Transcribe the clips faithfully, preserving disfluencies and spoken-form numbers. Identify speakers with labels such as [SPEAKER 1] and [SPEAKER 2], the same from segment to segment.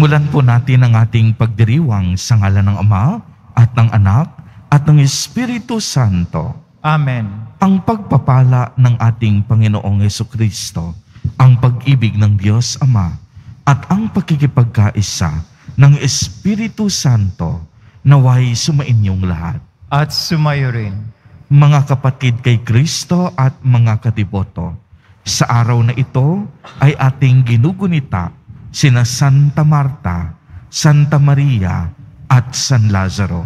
[SPEAKER 1] Simulan po natin ang ating pagdiriwang sa ngalan ng Ama at ng Anak at ng Espiritu Santo.
[SPEAKER 2] Amen.
[SPEAKER 1] Ang pagpapala ng ating Panginoong Jesucristo, ang pag-ibig ng Diyos Ama at ang pakikipagkaisa ng Espiritu Santo naway sumainyong lahat.
[SPEAKER 2] At sumayo rin.
[SPEAKER 1] Mga kapatid kay Kristo at mga katiboto, sa araw na ito ay ating ginugunita sina Santa Marta, Santa Maria at San Lazaro.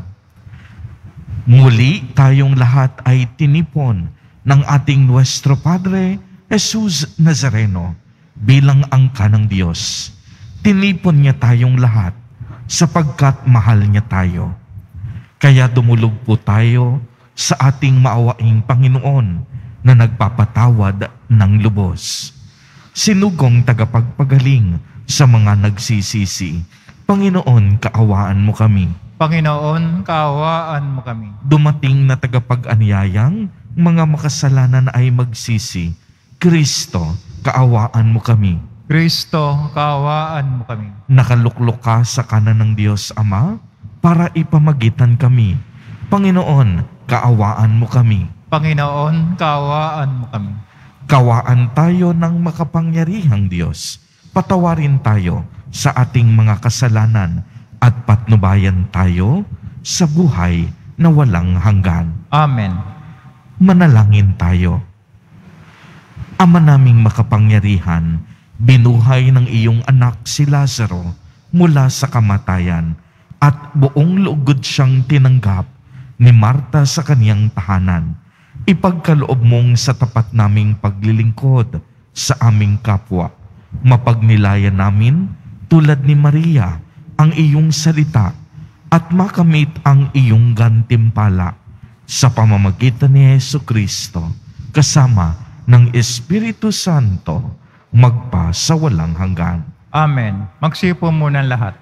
[SPEAKER 1] Muli tayong lahat ay tinipon ng ating Nuestro Padre Jesus Nazareno bilang angka ng Diyos. Tinipon niya tayong lahat sapagkat mahal niya tayo. Kaya dumulog po tayo sa ating maawaing Panginoon na nagpapatawad ng lubos. Sinugong tagapagpagaling sa mga nagsisisi, Panginoon, kaawaan mo kami.
[SPEAKER 2] Panginoon, kaawaan mo kami.
[SPEAKER 1] Dumating na tagapag-anyayang mga makasalanan ay magsisi, Kristo, kaawaan mo kami.
[SPEAKER 2] Kristo, kaawaan mo kami.
[SPEAKER 1] Nakaluklok ka sa kanan ng Diyos Ama para ipamagitan kami. Panginoon, kaawaan mo kami.
[SPEAKER 2] Panginoon, kaawaan mo kami.
[SPEAKER 1] Kawaan tayo ng makapangyarihang Diyos. Patawarin tayo sa ating mga kasalanan at patnubayan tayo sa buhay na walang hanggan.
[SPEAKER 2] Amen.
[SPEAKER 1] Manalangin tayo. Ama naming makapangyarihan, binuhay ng iyong anak si Lazaro mula sa kamatayan at buong lugod siyang tinanggap ni Marta sa kaniyang tahanan. Ipagkaloob mong sa tapat naming paglilingkod sa aming kapwa. Mapagnilayan namin tulad ni Maria ang iyong salita at makamit ang iyong gantimpala sa pamamagitan ni Jesucristo kasama ng Espiritu Santo magpa sa walang hanggan.
[SPEAKER 2] Amen. Magsipo muna lahat.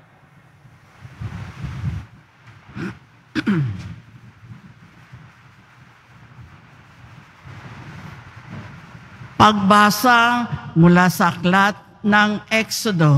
[SPEAKER 3] Pagbasa mula sa aklat ng Exodo.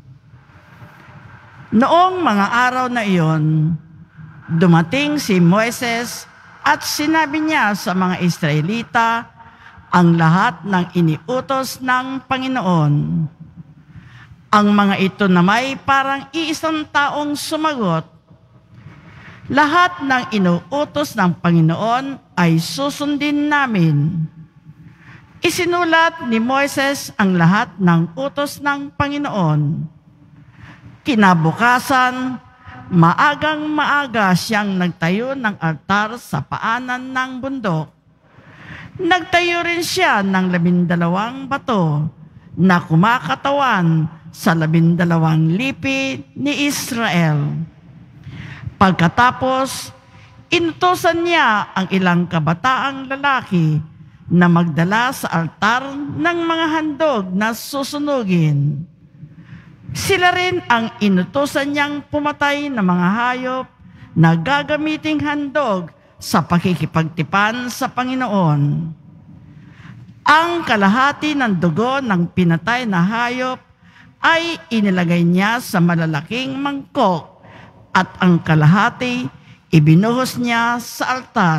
[SPEAKER 3] Noong mga araw na iyon, dumating si Moises at sinabi niya sa mga Israelita ang lahat ng iniutos ng Panginoon. Ang mga ito na may parang iisang taong sumagot, lahat ng inuutos ng Panginoon ay susundin namin. Isinulat ni Moises ang lahat ng utos ng Panginoon. Kinabukasan, maagang maaga siyang nagtayo ng altar sa paanan ng bundok. Nagtayo rin siya ng labindalawang bato na kumakatawan sa labindalawang lipi ni Israel. Pagkatapos, inutusan niya ang ilang kabataang lalaki na magdala sa altar ng mga handog na susunugin. Sila rin ang inutusan niyang pumatay ng mga hayop na gagamiting handog sa pakikipagtipan sa Panginoon. Ang kalahati ng dugo ng pinatay na hayop ay inilagay niya sa malalaking mangkok at ang kalahati ibinuhos niya sa altar.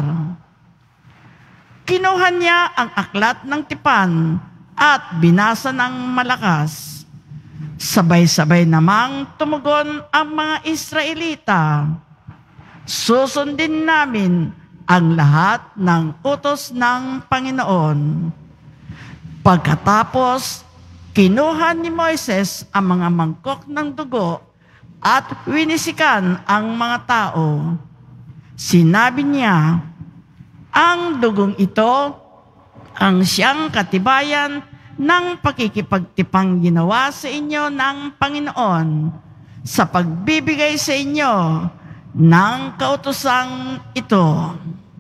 [SPEAKER 3] Kinuha niya ang aklat ng tipan at binasa ng malakas. Sabay-sabay namang tumugon ang mga Israelita. Susundin namin ang lahat ng utos ng Panginoon. Pagkatapos, kinuha ni Moises ang mga mangkok ng dugo at winisikan ang mga tao. Sinabi niya, ang dugong ito ang siyang katibayan ng pakikipagtipang ginawa sa inyo ng Panginoon sa pagbibigay sa inyo ng kautosang ito.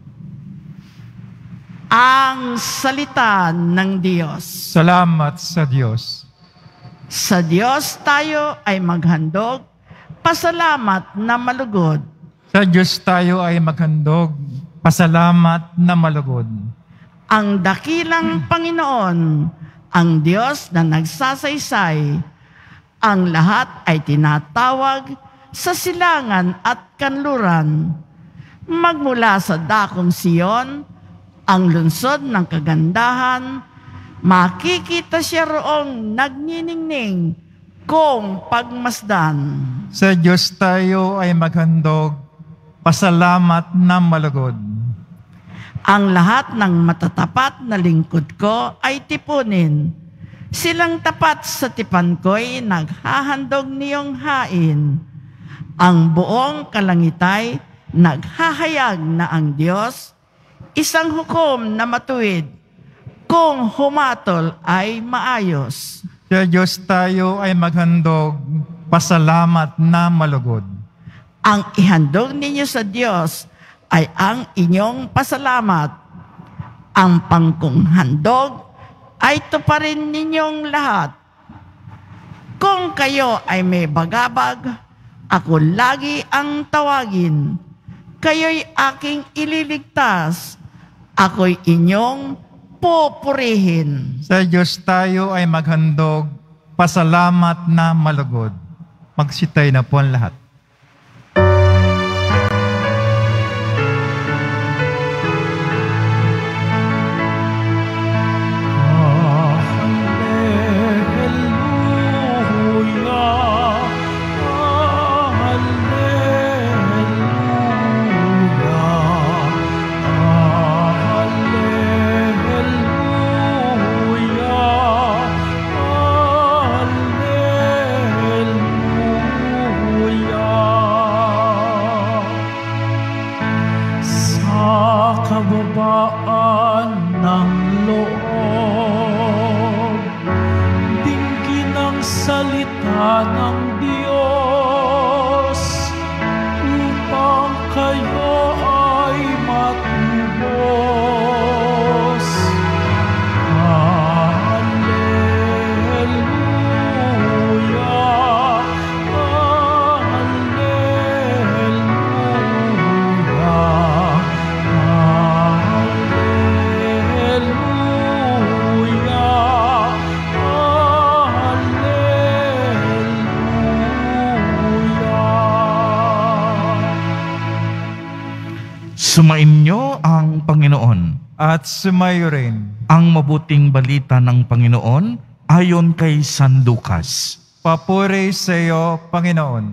[SPEAKER 3] Ang salita ng Diyos.
[SPEAKER 2] Salamat sa Diyos.
[SPEAKER 3] Sa Diyos tayo ay maghandog, pasalamat na malugod.
[SPEAKER 2] Sa Diyos tayo ay maghandog, pasalamat na malugod.
[SPEAKER 3] Ang dakilang Panginoon, ang Diyos na nagsasaysay, Ang lahat ay tinatawag sa silangan at kanluran. Magmula sa dakong Siyon, ang lungsod ng kagandahan, makikita siya roong nagniningning kung pagmasdan.
[SPEAKER 2] Sa Diyos tayo ay maghandog, pasalamat na malugod.
[SPEAKER 3] Ang lahat ng matatapat na lingkod ko ay tipunin. Silang tapat sa tipan ko'y naghahandog niyong hain. Ang buong kalangitay naghahayag na ang Diyos, isang hukom na matuwid, kung humatol ay maayos.
[SPEAKER 2] Sa Diyos tayo ay maghandog, pasalamat na malugod.
[SPEAKER 3] Ang ihandog ninyo sa Diyos ay ang inyong pasalamat. Ang pangkong handog ay tuparin ninyong lahat. Kung kayo ay may bagabag, ako lagi ang tawagin. Kayo'y aking ililigtas. Ako'y inyong pupurihin.
[SPEAKER 2] Sa Diyos tayo ay maghandog, pasalamat na malugod. Magsitay na po ang lahat.
[SPEAKER 1] Sumainyo ang Panginoon.
[SPEAKER 2] At sumayo rin.
[SPEAKER 1] Ang mabuting balita ng Panginoon ayon kay San Lucas.
[SPEAKER 2] Papuri sa iyo, Panginoon.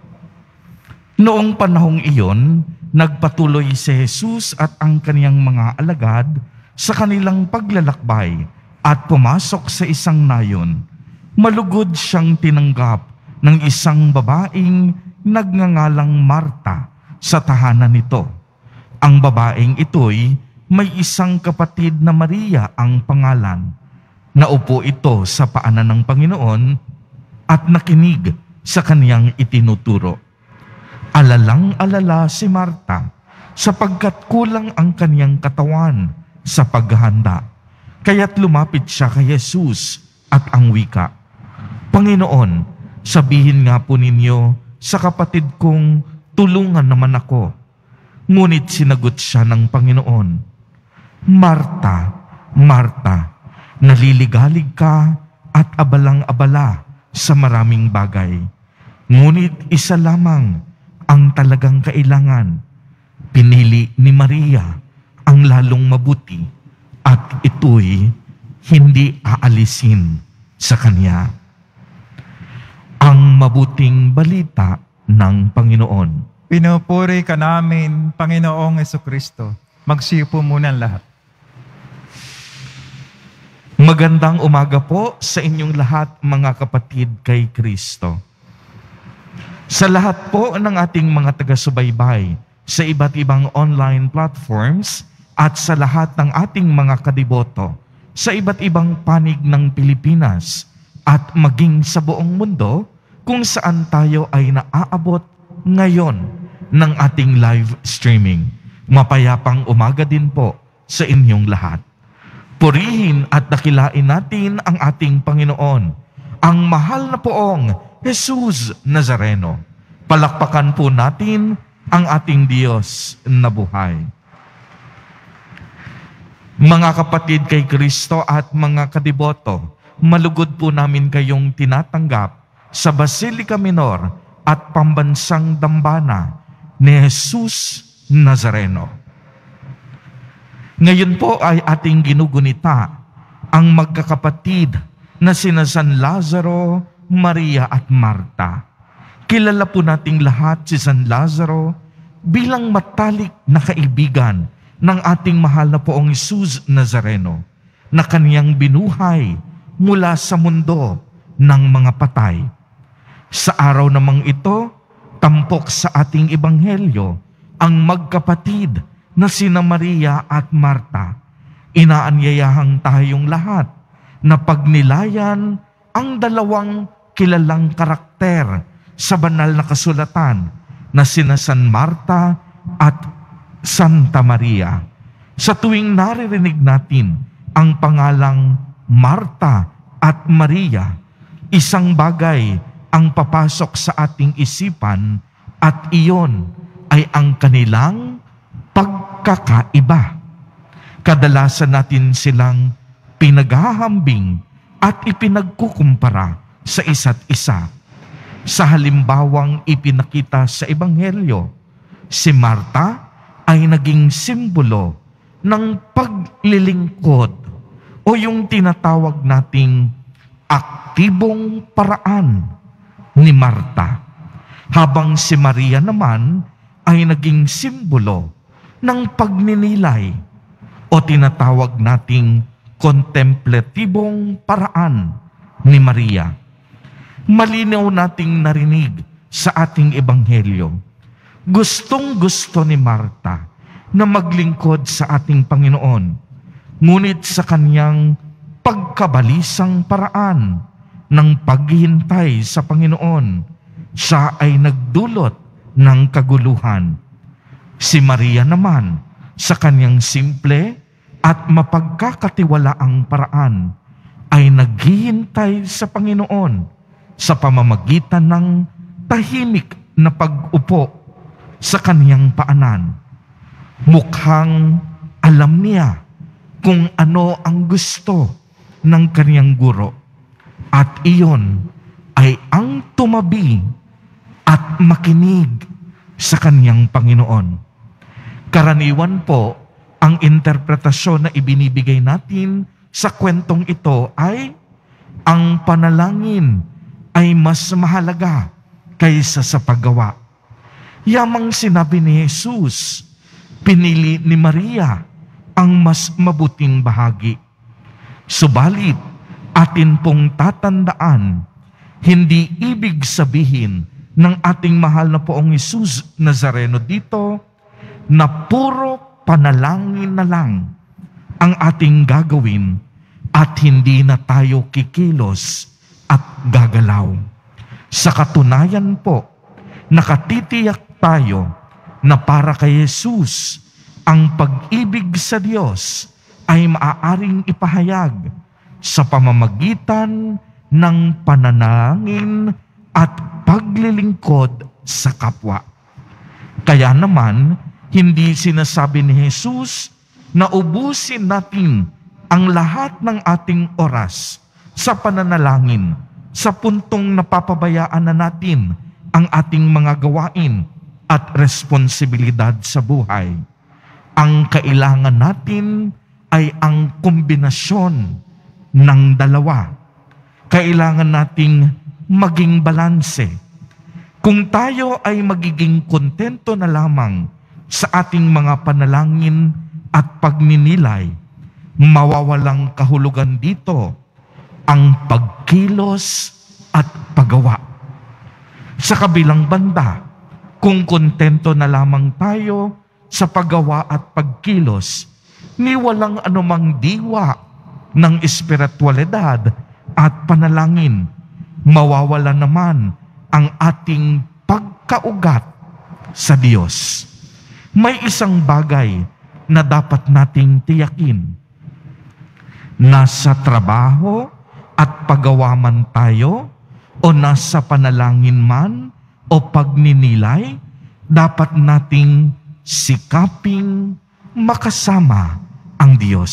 [SPEAKER 1] Noong panahong iyon, nagpatuloy si Jesus at ang kaniyang mga alagad sa kanilang paglalakbay at pumasok sa isang nayon. Malugod siyang tinanggap ng isang babaeng nagngangalang Marta sa tahanan nito. Ang babaeng ito'y may isang kapatid na Maria ang pangalan. Naupo ito sa paanan ng Panginoon at nakinig sa kaniyang itinuturo. Alalang-alala si Marta sapagkat kulang ang kaniyang katawan sa paghahanda. Kaya't lumapit siya kay Jesus at ang wika, Panginoon, sabihin nga po ninyo sa kapatid kong tulungan naman ako. Ngunit sinagot siya ng Panginoon, Marta, Marta, naliligalig ka at abalang-abala sa maraming bagay. Ngunit isa lamang ang talagang kailangan. Pinili ni Maria ang lalong mabuti at ito'y hindi aalisin sa kanya. Ang mabuting balita ng Panginoon.
[SPEAKER 2] Pinupuri ka namin, Panginoong Jesucristo. Magsipo muna ang lahat.
[SPEAKER 1] Magandang umaga po sa inyong lahat, mga kapatid kay Kristo. Sa lahat po ng ating mga taga-subaybay sa iba't ibang online platforms at sa lahat ng ating mga kadiboto sa iba't ibang panig ng Pilipinas at maging sa buong mundo kung saan tayo ay naaabot ngayon ng ating live streaming. Mapayapang umaga din po sa inyong lahat. Purihin at dakilain natin ang ating Panginoon, ang mahal na poong Jesus Nazareno. Palakpakan po natin ang ating Diyos na buhay. Mga kapatid kay Kristo at mga kadiboto, malugod po namin kayong tinatanggap sa Basilica Minor at Pambansang Dambana ni Jesus Nazareno. Ngayon po ay ating ginugunita ang magkakapatid na sina San Lazaro, Maria at Marta. Kilala po nating lahat si San Lazaro bilang matalik na kaibigan ng ating mahal na poong Jesus Nazareno na kaniyang binuhay mula sa mundo ng mga patay. Sa araw namang ito, tampok sa ating ebanghelyo ang magkapatid na sina Maria at Marta. Inaanyayahang tayong lahat na pagnilayan ang dalawang kilalang karakter sa banal na kasulatan na sina San Marta at Santa Maria. Sa tuwing naririnig natin ang pangalang Marta at Maria, isang bagay ang papasok sa ating isipan at iyon ay ang kanilang pagkakaiba. Kadalasan natin silang pinaghahambing at ipinagkukumpara sa isa't isa. Sa halimbawang ipinakita sa Ebanghelyo, si Marta ay naging simbolo ng paglilingkod o yung tinatawag nating aktibong paraan ni Marta, habang si Maria naman ay naging simbolo ng pagninilay o tinatawag nating kontemplatibong paraan ni Maria. Malinaw nating narinig sa ating ebanghelyo, gustong-gusto ni Marta na maglingkod sa ating Panginoon, ngunit sa kanyang pagkabalisang paraan ng paghihintay sa Panginoon, siya ay nagdulot ng kaguluhan. Si Maria naman, sa kanyang simple at mapagkakatiwalaang paraan, ay naghihintay sa Panginoon sa pamamagitan ng tahimik na pag-upo sa kaniyang paanan. Mukhang alam niya kung ano ang gusto ng kaniyang guro. At iyon ay ang tumabi at makinig sa kaniyang Panginoon. Karaniwan po, ang interpretasyon na ibinibigay natin sa kwentong ito ay ang panalangin ay mas mahalaga kaysa sa paggawa. Yamang sinabi ni Jesus, pinili ni Maria ang mas mabuting bahagi. Subalit, atin pong tatandaan, hindi ibig sabihin ng ating mahal na poong Jesus Nazareno dito na puro panalangin na lang ang ating gagawin at hindi na tayo kikilos at gagalaw. Sa katunayan po, nakatitiyak tayo na para kay Jesus, ang pag-ibig sa Diyos ay maaaring ipahayag sa pamamagitan ng pananangin at paglilingkod sa kapwa. Kaya naman, hindi sinasabi ni Jesus na ubusin natin ang lahat ng ating oras sa pananalangin sa puntong napapabayaan na natin ang ating mga gawain at responsibilidad sa buhay. Ang kailangan natin ay ang kombinasyon ng dalawa. Kailangan nating maging balanse. Kung tayo ay magiging kontento na lamang sa ating mga panalangin at pagninilay, mawawalang kahulugan dito ang pagkilos at paggawa. Sa kabilang banda, kung kontento na lamang tayo sa paggawa at pagkilos, ni walang anumang diwa ng espiritualidad at panalangin, mawawala naman ang ating pagkaugat sa Diyos. May isang bagay na dapat nating tiyakin. Nasa trabaho at paggawa man tayo, o nasa panalangin man o pagninilay, dapat nating sikaping makasama ang Diyos.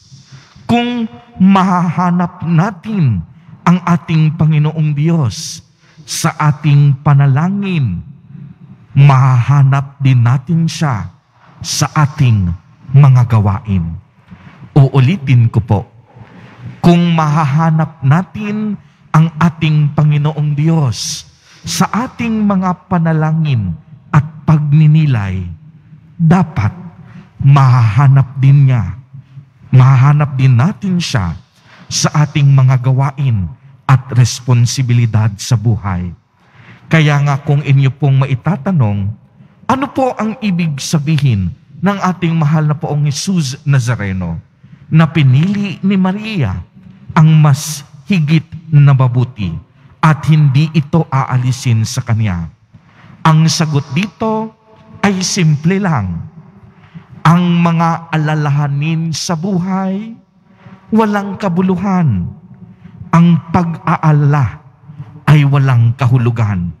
[SPEAKER 1] Kung mahahanap natin ang ating Panginoong Diyos sa ating panalangin, mahahanap din natin siya sa ating mga gawain. Uulitin ko po, kung mahahanap natin ang ating Panginoong Diyos sa ating mga panalangin at pagninilay, dapat mahahanap din niya, mahahanap din natin siya sa ating mga gawain at responsibilidad sa buhay. Kaya nga kung inyo pong maitatanong, ano po ang ibig sabihin ng ating mahal na poong Jesus Nazareno na pinili ni Maria ang mas higit na mabuti at hindi ito aalisin sa kanya? Ang sagot dito ay simple lang. Ang mga alalahanin sa buhay, walang kabuluhan. Ang pag-aalala ay walang kahulugan.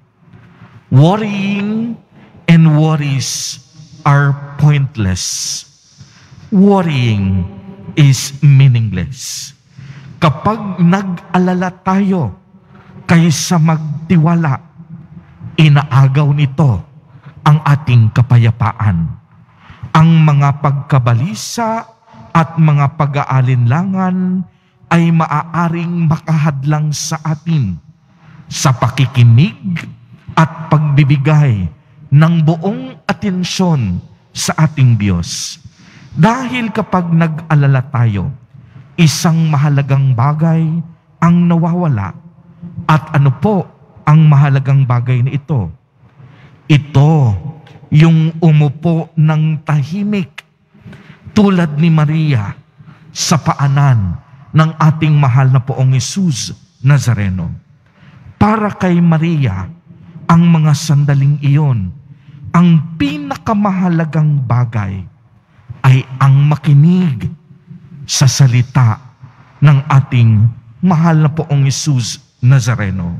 [SPEAKER 1] Worrying and worries are pointless. Worrying is meaningless. Kapag nag-alala tayo kaysa magtiwala, inaagaw nito ang ating kapayapaan. Ang mga pagkabalisa at mga pag-aalinlangan ay maaaring makahadlang sa atin sa pakikinig at pagbibigay ng buong atensyon sa ating Diyos. Dahil kapag nag-alala tayo, isang mahalagang bagay ang nawawala. At ano po ang mahalagang bagay na ito? Ito, yung umupo ng tahimik tulad ni Maria sa paanan ng ating mahal na poong Jesus Nazareno. Para kay Maria, ang mga sandaling iyon, ang pinakamahalagang bagay ay ang makinig sa salita ng ating mahal na poong Jesus Nazareno.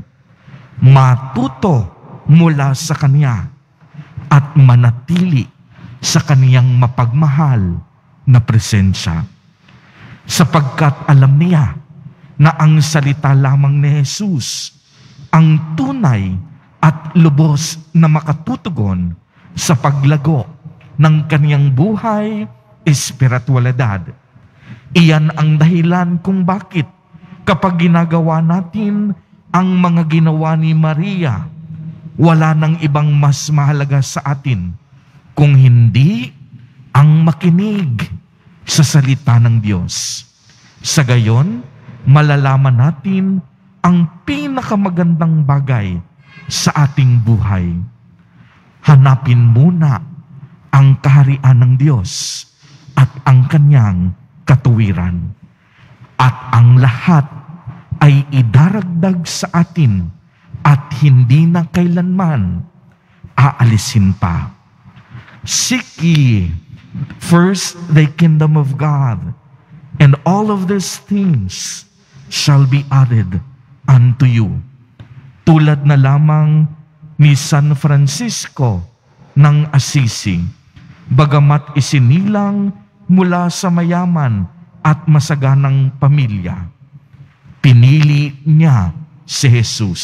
[SPEAKER 1] Matuto mula sa Kanya at manatili sa Kaniyang mapagmahal na presensya. Sapagkat alam niya na ang salita lamang ni Jesus ang tunay at lubos na makatutugon sa paglago ng kaniyang buhay, espiritualidad. Iyan ang dahilan kung bakit kapag ginagawa natin ang mga ginawa ni Maria, wala nang ibang mas mahalaga sa atin kung hindi ang makinig sa salita ng Diyos. Sa gayon, malalaman natin ang pinakamagandang bagay sa ating buhay. Hanapin muna ang kaharian ng Diyos at ang Kanyang katuwiran. At ang lahat ay idaragdag sa atin at hindi na kailanman aalisin pa. Seek ye first the kingdom of God, and all of these things shall be added unto you. Tulad na lamang ni San Francisco ng Assisi, bagamat isinilang mula sa mayaman at masaganang pamilya, pinili niya si Jesus.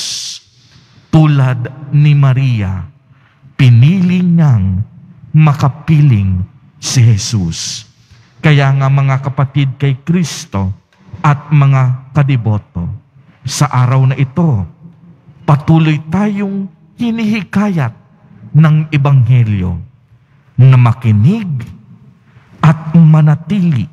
[SPEAKER 1] Tulad ni Maria, pinili niyang makapiling si Jesus. Kaya nga mga kapatid kay Kristo at mga kadiboto, sa araw na ito, patuloy tayong hinihikayat ng Ebanghelyo na makinig at manatili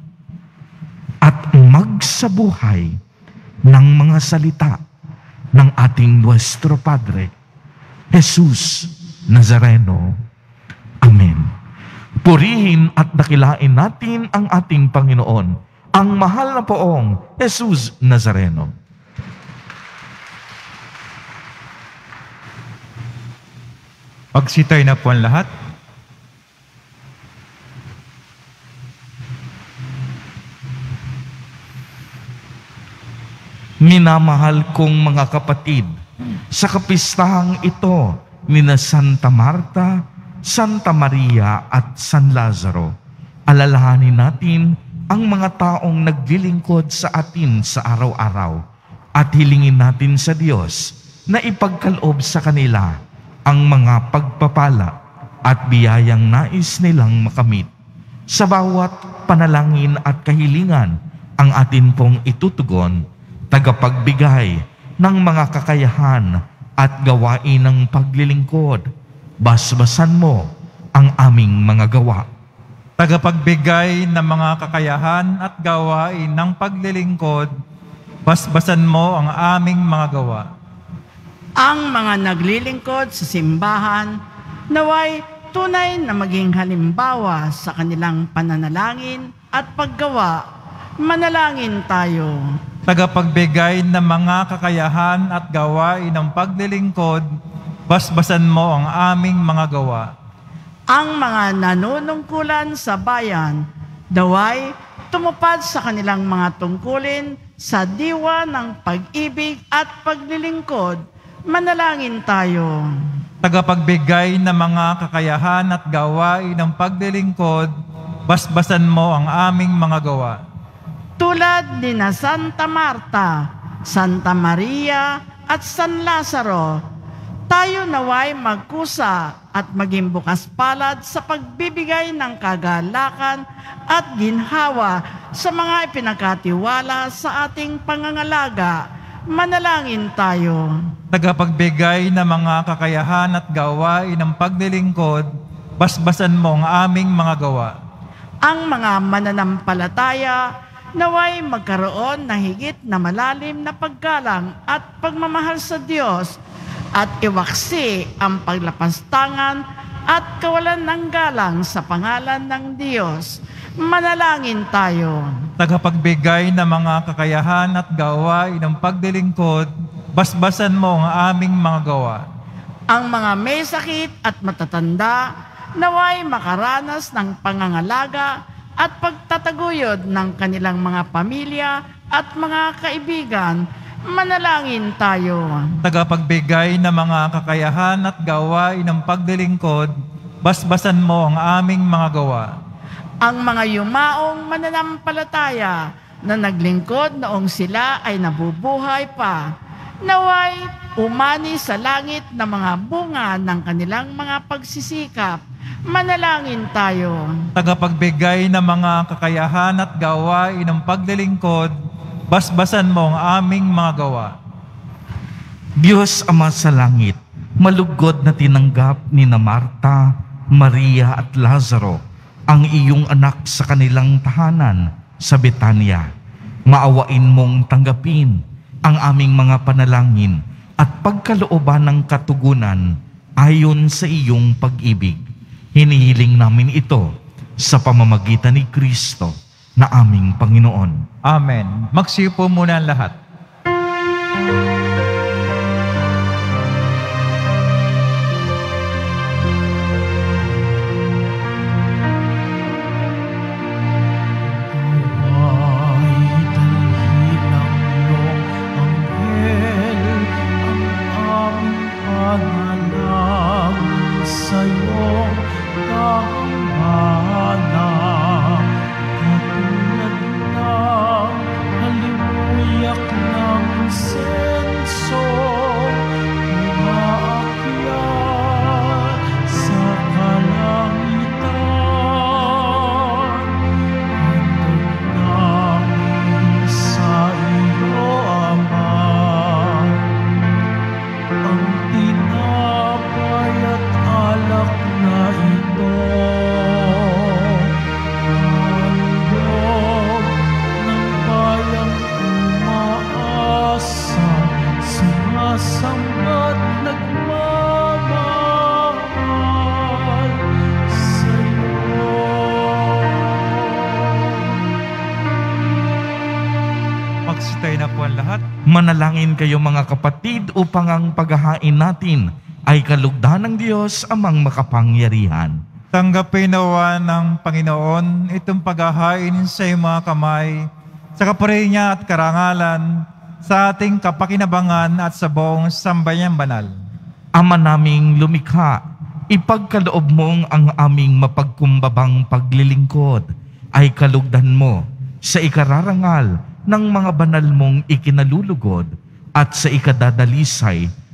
[SPEAKER 1] at magsabuhay ng mga salita ng ating Nuestro Padre, Jesus Nazareno. Amen. Purihin at dakilain natin ang ating Panginoon, ang mahal na poong Jesus Nazareno.
[SPEAKER 2] Pagsitay na po ang lahat.
[SPEAKER 1] Minamahal kong mga kapatid, sa kapistahang ito ni na Santa Marta, Santa Maria at San Lazaro, alalahanin natin ang mga taong naglilingkod sa atin sa araw-araw at hilingin natin sa Diyos na ipagkaloob sa kanila ang mga pagpapala at biyayang nais nilang makamit. Sa bawat panalangin at kahilingan ang atin pong itutugon, tagapagbigay ng mga kakayahan at gawain ng paglilingkod. Basbasan mo ang aming mga gawa.
[SPEAKER 2] Tagapagbigay ng mga kakayahan at gawain ng paglilingkod, basbasan mo ang aming mga gawa.
[SPEAKER 3] Ang mga naglilingkod sa simbahan, naway tunay na maging halimbawa sa kanilang pananalangin at paggawa. Manalangin tayo.
[SPEAKER 2] Tagapagbigay ng mga kakayahan at gawain ng paglilingkod, basbasan mo ang aming mga gawa.
[SPEAKER 3] Ang mga nanunungkulan sa bayan, daway tumupad sa kanilang mga tungkulin sa diwa ng pag-ibig at paglilingkod. Manalangin tayo.
[SPEAKER 2] Tagapagbigay ng mga kakayahan at gawain ng paglilingkod, basbasan mo ang aming mga gawa.
[SPEAKER 3] Tulad ni na Santa Marta, Santa Maria at San Lazaro, tayo naway magkusa at maging bukas palad sa pagbibigay ng kagalakan at ginhawa sa mga ipinagkatiwala sa ating pangangalaga. Manalangin tayo.
[SPEAKER 2] Tagapagbigay ng mga kakayahan at gawain ng paglilingkod, basbasan mo ang aming mga gawa.
[SPEAKER 3] Ang mga mananampalataya naway magkaroon na higit na malalim na paggalang at pagmamahal sa Diyos at iwaksi ang paglapastangan at kawalan ng galang sa pangalan ng Diyos. Manalangin tayo.
[SPEAKER 2] Tagapagbigay ng mga kakayahan at gawain ng paglilingkod, basbasan mo ang aming mga gawa.
[SPEAKER 3] Ang mga may sakit at matatanda, naway makaranas ng pangangalaga at pagtataguyod ng kanilang mga pamilya at mga kaibigan. Manalangin tayo.
[SPEAKER 2] Tagapagbigay ng mga kakayahan at gawain ng paglilingkod, basbasan mo ang aming mga gawa.
[SPEAKER 3] Ang mga yumaong mananampalataya na naglingkod noong sila ay nabubuhay pa, naway umani sa langit na mga bunga ng kanilang mga pagsisikap. Manalangin tayo.
[SPEAKER 2] Tagapagbigay ng mga kakayahan at gawain ng paglilingkod, basbasan mo ang aming mga gawa.
[SPEAKER 1] Diyos Ama sa langit, malugod na tinanggap ni na Marta, Maria at Lazaro ang iyong anak sa kanilang tahanan sa Betania. Maawain mong tanggapin ang aming mga panalangin at pagkalooban ng katugunan ayon sa iyong pag-ibig. Hinihiling namin ito sa pamamagitan ni Kristo na aming Panginoon.
[SPEAKER 2] Amen. Magsiupo muna ang lahat.
[SPEAKER 1] Manalangin kayo mga kapatid upang ang paghahain natin ay kalugdan ng Diyos amang makapangyarihan.
[SPEAKER 2] Tanggapin nawa ng Panginoon itong paghahain sa iyong mga kamay, sa kapuri niya at karangalan, sa ating kapakinabangan at sa buong sambayang banal.
[SPEAKER 1] Ama naming lumikha, ipagkaloob mong ang aming mapagkumbabang paglilingkod ay kalugdan mo sa ikararangal ng mga banal mong ikinalulugod at sa ikadadalisay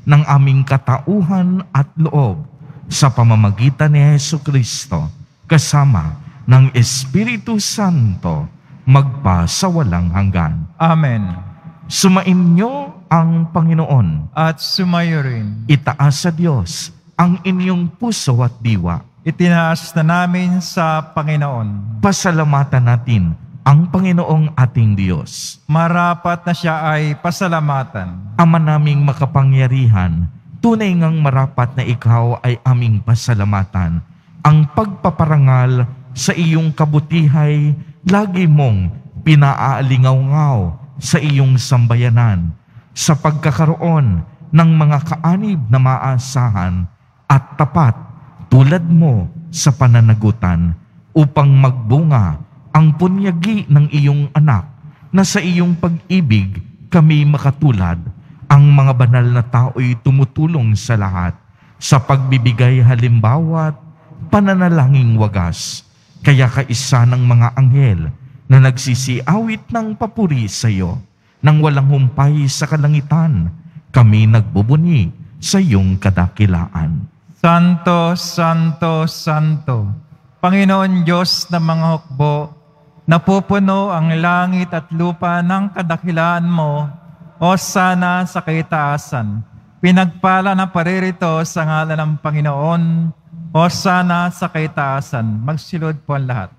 [SPEAKER 1] ng aming katauhan at loob sa pamamagitan ni Jesucristo kasama ng Espiritu Santo magpa sa walang hanggan.
[SPEAKER 2] Amen.
[SPEAKER 1] Sumainyo ang Panginoon.
[SPEAKER 2] At sumayo rin.
[SPEAKER 1] Itaas sa Diyos ang inyong puso at diwa.
[SPEAKER 2] Itinaas na namin sa Panginoon.
[SPEAKER 1] Pasalamatan natin ang Panginoong ating Diyos.
[SPEAKER 2] Marapat na siya ay pasalamatan.
[SPEAKER 1] Ama naming makapangyarihan, tunay ngang marapat na ikaw ay aming pasalamatan. Ang pagpaparangal sa iyong kabutihay, lagi mong pinaalingaw-ngaw sa iyong sambayanan, sa pagkakaroon ng mga kaanib na maasahan at tapat tulad mo sa pananagutan upang magbunga ang punyagi ng iyong anak na sa iyong pag-ibig kami makatulad. Ang mga banal na tao'y tumutulong sa lahat sa pagbibigay halimbawa at pananalangin wagas. Kaya kaisa ng mga anghel na nagsisiawit ng papuri sa iyo nang walang humpay sa kalangitan, kami nagbubuni sa iyong kadakilaan.
[SPEAKER 2] Santo, Santo, Santo, Panginoon Diyos ng mga hukbo, napupuno ang langit at lupa ng kadakilaan mo, o sana sa kaitaasan. Pinagpala na paririto sa ngalan ng Panginoon, o sana sa kaitaasan. Magsilod po ang lahat.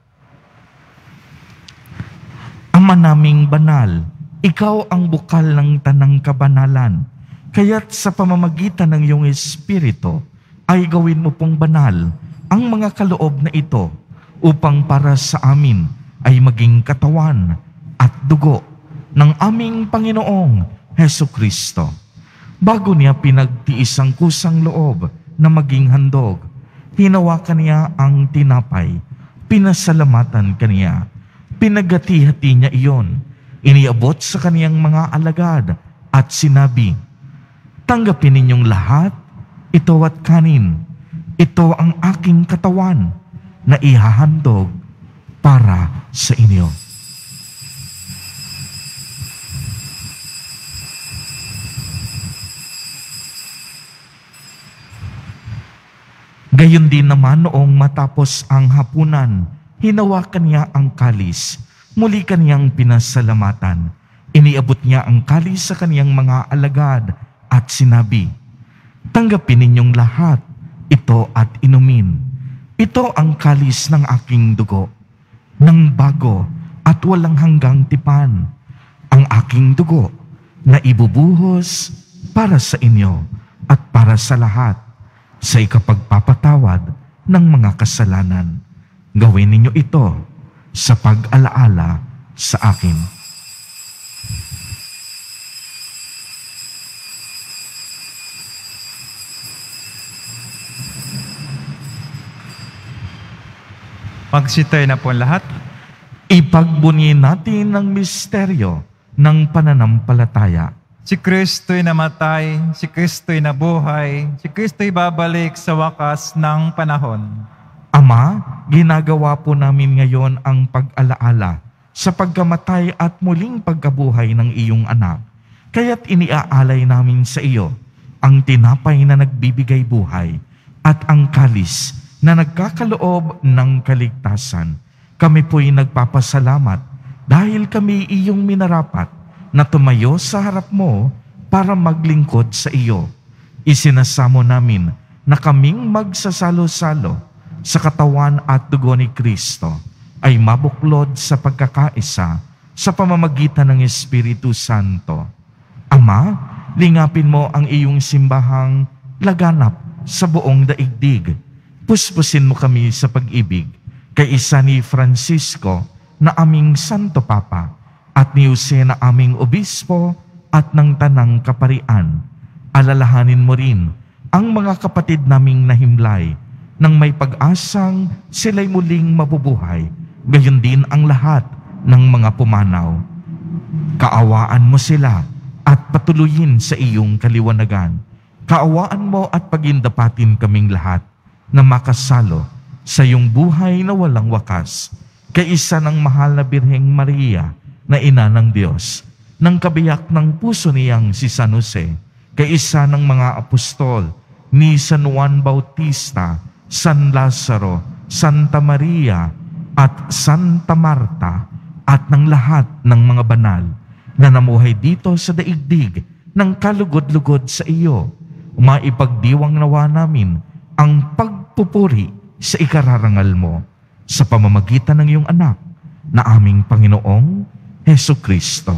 [SPEAKER 1] Ama naming banal, ikaw ang bukal ng tanang kabanalan, kaya't sa pamamagitan ng iyong Espiritu, ay gawin mo pong banal ang mga kaloob na ito upang para sa amin ay maging katawan at dugo ng aming Panginoong Hesukristo. Bago niya pinagtiis ang kusang loob na maging handog, hinawakan niya ang tinapay, pinasalamatan kaniya, pinagati-hati niya iyon, iniabot sa kaniyang mga alagad at sinabi, "Tanggapin ninyong lahat, ito at kanin, ito ang aking katawan na ihahandog para sa inyo." Gayon din naman noong matapos ang hapunan, hinawakan niya ang kalis, muli kaniyang pinasalamatan. Iniabot niya ang kalis sa kaniyang mga alagad at sinabi, "Tanggapin ninyong lahat, ito at inumin. Ito ang kalis ng aking dugo, ng bago at walang hanggang tipan, ang aking dugo na ibubuhos para sa inyo at para sa lahat sa ikapagpapatawad ng mga kasalanan. Gawin ninyo ito sa pag-alaala sa akin."
[SPEAKER 2] Magsitayo na po ang lahat.
[SPEAKER 1] Ipagbunyi natin ang misteryo ng pananampalataya.
[SPEAKER 2] Si Kristo'y namatay, si Kristo'y nabuhay, si Kristo'y babalik sa wakas ng panahon.
[SPEAKER 1] Ama, ginagawa po namin ngayon ang pag-alaala sa pagkamatay at muling pagkabuhay ng iyong anak. Kaya't iniaalay namin sa iyo ang tinapay na nagbibigay buhay at ang kalis na nagkakaloob ng kaligtasan. Kami po'y nagpapasalamat dahil kami iyong minarapat na tumayo sa harap mo para maglingkod sa iyo. Isinasamo namin na kaming magsasalo-salo sa katawan at dugo ni Kristo ay mabuklod sa pagkakaisa sa pamamagitan ng Espiritu Santo. Ama, lingapin mo ang iyong simbahang laganap sa buong daigdig. Puspusin mo kami sa pag-ibig kay isa ni Francisco na aming Santo Papa at ni Jose na aming obispo at ng tanang kaparian. Alalahanin mo rin ang mga kapatid naming nahimlay nang may pag-asang sila'y muling mabubuhay, gayon din ang lahat ng mga pumanaw. Kaawaan mo sila at patuloyin sa iyong kaliwanagan. Kaawaan mo at pagindapatin kaming lahat na makasalo sa iyong buhay na walang wakas, kay isa ng mahal na Birheng Maria na ina ng Diyos, ng kabiyak ng puso niyang si San Jose, kaisa ng mga apostol, ni San Juan Bautista, San Lazaro, Santa Maria, at Santa Marta, at ng lahat ng mga banal na namuhay dito sa daigdig ng kalugod-lugod sa iyo. Maipagdiwang nawa namin ang pagpupuri sa ikararangal mo sa pamamagitan ng iyong anak na aming Panginoong Heso Kristo.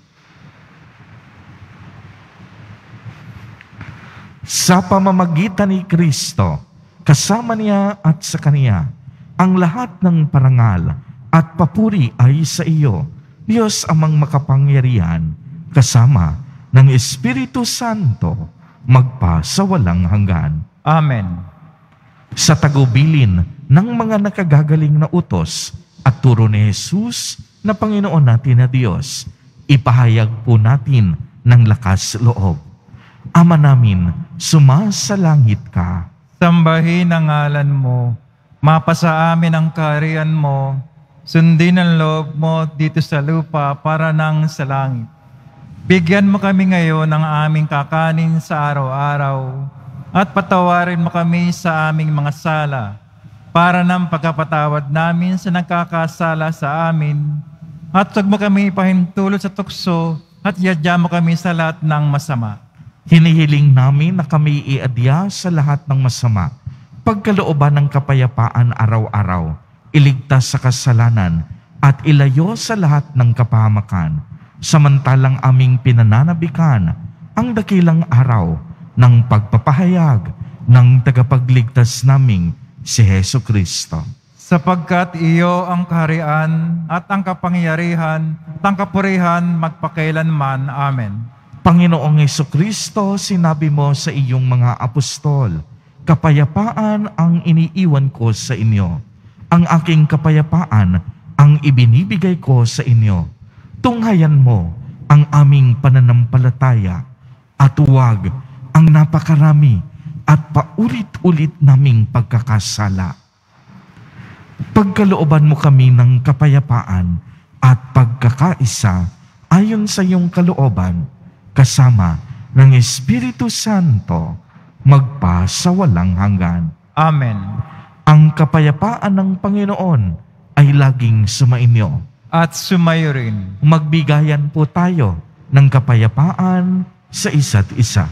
[SPEAKER 1] Sa pamamagitan ni Kristo, kasama niya at sa Kaniya, ang lahat ng parangal at papuri ay sa iyo, Diyos amang makapangyarihan, kasama ng Espiritu Santo, magpa sa walang hanggan.
[SPEAKER 2] Amen.
[SPEAKER 1] Sa tagubilin ng mga nakagagaling na utos at turo ni Jesus na Panginoon natin na Diyos, ipahayag po natin ng lakas loob. Ama namin, sumasalangit ka.
[SPEAKER 2] Sambahin ang ngalan mo, mapasa amin ang kaharian mo, sundin ang loob mo dito sa lupa para nang sa langit. Bigyan mo kami ngayon ng aming kakanin sa araw-araw at patawarin mo kami sa aming mga sala para ng pagkapatawad namin sa nagkakasala sa amin, at huwag mo kami ipahintulot sa tukso at iadya mo kami sa lahat ng masama.
[SPEAKER 1] Hinihiling namin na kami iadya sa lahat ng masama, pagkalooban ng kapayapaan araw-araw, iligtas sa kasalanan, at ilayo sa lahat ng kapahamakan, samantalang aming pinananabikan ang dakilang araw ng pagpapahayag ng tagapagligtas naming si Heso Kristo.
[SPEAKER 2] Sapagkat iyo ang kaharian at ang kapangyarihan at ang kapurihan magpakailanman. Amen.
[SPEAKER 1] Panginoong Heso Kristo, sinabi mo sa iyong mga apostol, kapayapaan ang iniiwan ko sa inyo. Ang aking kapayapaan ang ibinibigay ko sa inyo. Tunghayan mo ang aming pananampalataya at huwag ang napakarami at paulit-ulit naming pagkakasala. Pagkalooban mo kami ng kapayapaan at pagkakaisa ayon sa iyong kalooban, kasama ng Espiritu Santo, magpa sa walang hanggan.
[SPEAKER 2] Amen.
[SPEAKER 1] Ang kapayapaan ng Panginoon ay laging sumainyo.
[SPEAKER 2] At sumayo rin.
[SPEAKER 1] Magbigayan po tayo ng kapayapaan sa isa't isa.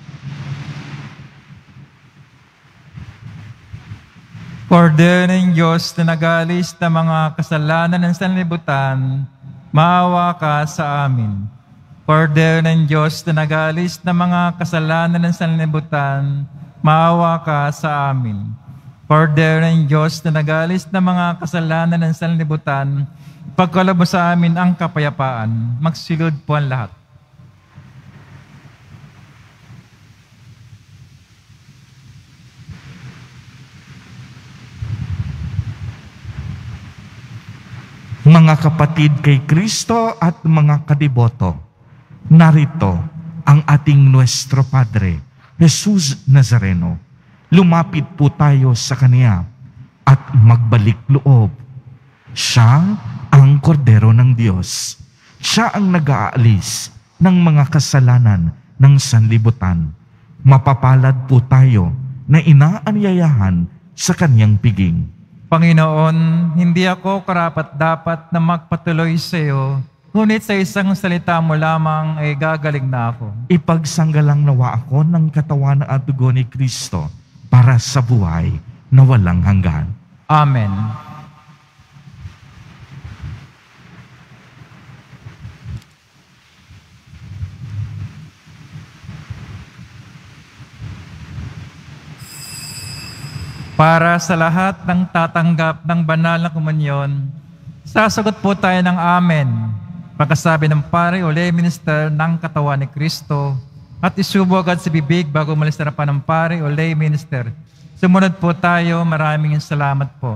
[SPEAKER 2] Kordero ng Diyos na nag-aalis ng mga kasalanan ng sanlibutan, maawa ka sa amin. Kordero ng Diyos na nag-aalis ng mga kasalanan ng sanlibutan, maawa ka sa amin. Kordero ng Diyos na nag-aalis ng mga kasalanan ng sanlibutan, pagkaloob mo sa amin ang kapayapaan. Magsilod po ang lahat.
[SPEAKER 1] Mga kapatid kay Kristo at mga kadiboto, narito ang ating Nuestro Padre, Jesus Nazareno. Lumapit po tayo sa Kanya at magbalik loob. Siya ang kordero ng Diyos. Siya ang nag-aalis ng mga kasalanan ng sanlibutan. Mapapalad po tayo na inaanyayahan sa Kanyang piging.
[SPEAKER 2] Panginoon, hindi ako karapat-dapat na magpatuloy sa iyo, ngunit sa isang salita mo lamang ay gagaling na ako.
[SPEAKER 1] Ipagsanggalang nawa ako ng katawan at dugo ni Kristo para sa buhay na walang hanggan.
[SPEAKER 2] Amen. Para sa lahat ng tatanggap ng banal na komunyon, sasagot po tayo ng Amen. Pagkasabi ng pare o lay minister ng katawan ni Kristo at isubo agad sa bibig bago umalis na pa ng pare o lay minister. Sumunod po tayo. Maraming salamat po.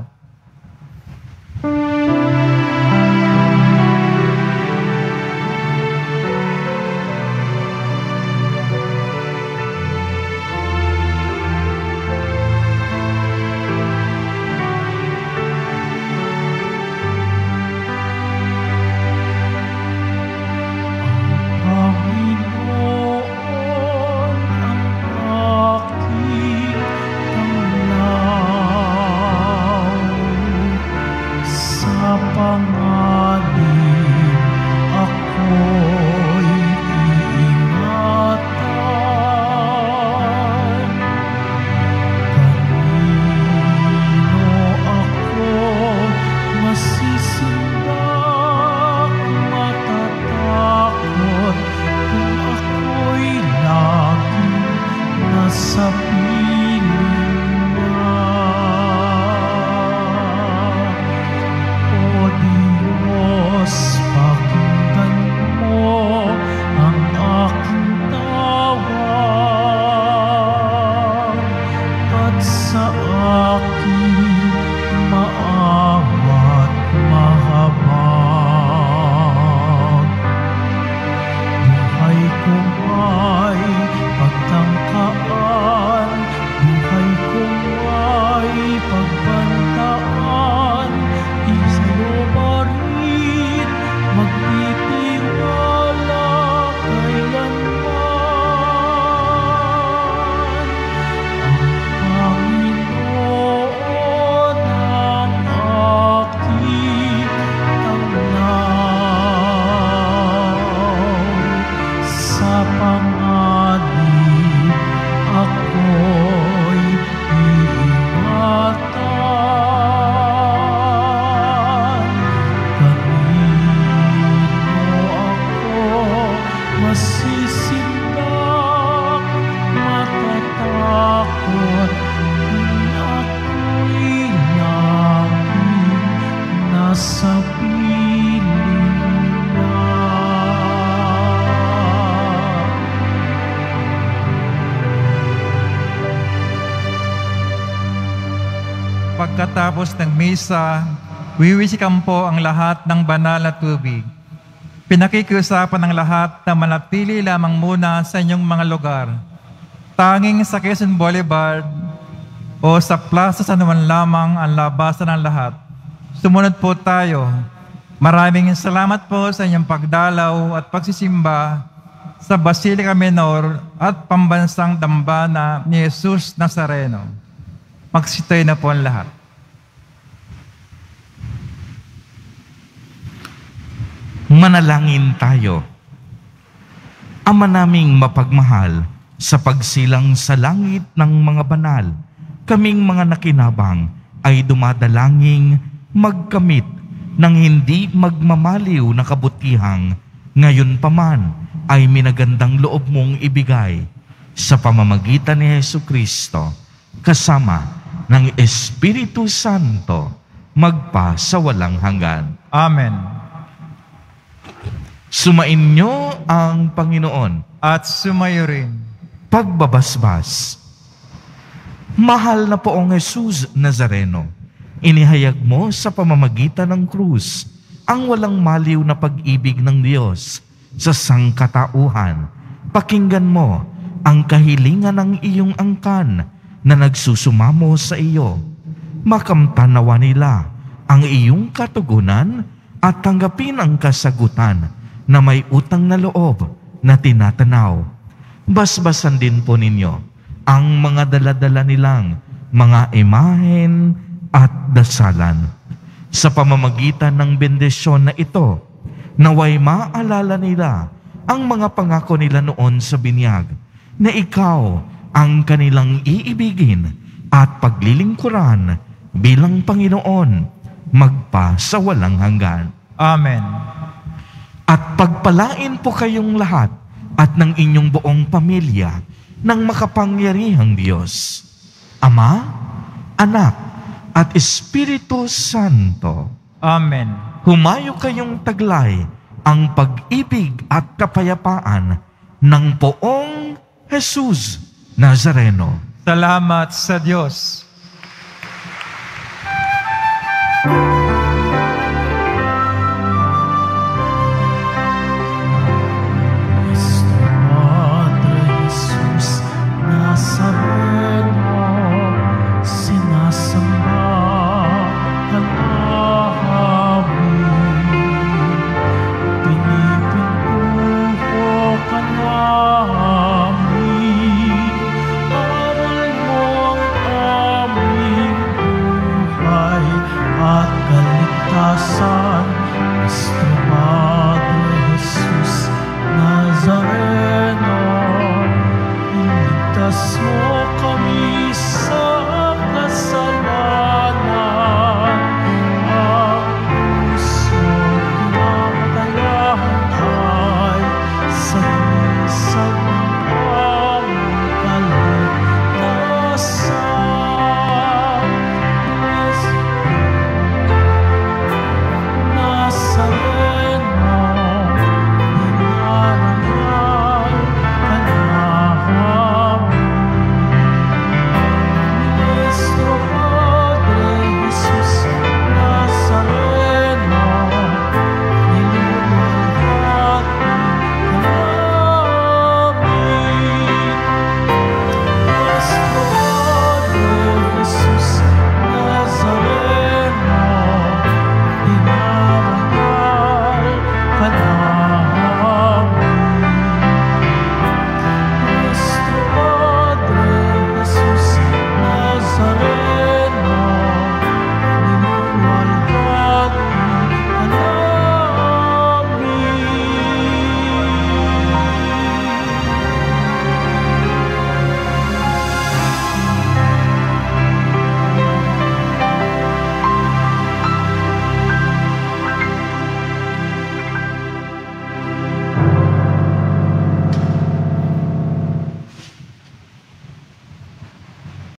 [SPEAKER 4] Panginoon
[SPEAKER 2] pagkatapos ng misa, wiwisikan po ang lahat ng banal na tubig. Pinakikiusapan ng lahat na manatili lamang muna sa inyong mga lugar. Tanging sa Quezon Boulevard o sa Plaza San Juan lamang ang labasan ng lahat. Sumunod po tayo. Maraming salamat po sa inyong pagdalaw at pagsisimba sa Basilica Minor at Pambansang Dambana ni Jesus Nazareno. Magsitoy na po ang lahat.
[SPEAKER 1] Manalangin tayo. Ama naming mapagmahal, sa pagsilang sa langit ng mga banal, kaming mga nakinabang ay dumadalangin magkamit ng hindi magmamaliw na kabutihang ngayon pa man ay minagandang loob mong ibigay sa pamamagitan ni Jesucristo kasama ng Espiritu Santo magpa sa walang hanggan.
[SPEAKER 2] Amen.
[SPEAKER 1] Sumainyo ang Panginoon.
[SPEAKER 2] At sumayo rin.
[SPEAKER 1] Pagbabasbas. Mahal na poong Jesus Nazareno, inihayag mo sa pamamagitan ng krus ang walang maliw na pag-ibig ng Diyos sa sangkatauhan. Pakinggan mo ang kahilingan ng iyong angkan na nagsusumamo sa iyo. Makamtanawa nila ang iyong katugunan at tanggapin ang kasagutan na may utang na loob na tinatanaw. Basbasan din po ninyo ang mga daladala nilang mga imahen at dasalan. Sa pamamagitan ng bendisyon na ito, naway maalala nila ang mga pangako nila noon sa binyag, na ikaw ang kanilang iibigin at paglilingkuran bilang Panginoon magpa sa walang hanggan.
[SPEAKER 2] Amen.
[SPEAKER 1] At pagpalain po kayong lahat at ng inyong buong pamilya ng makapangyarihang Diyos, Ama, Anak, at Espiritu Santo.
[SPEAKER 2] Amen.
[SPEAKER 1] Humayo kayong taglay ang pag-ibig at kapayapaan ng poong Jesus Nazareno.
[SPEAKER 2] Salamat sa Diyos.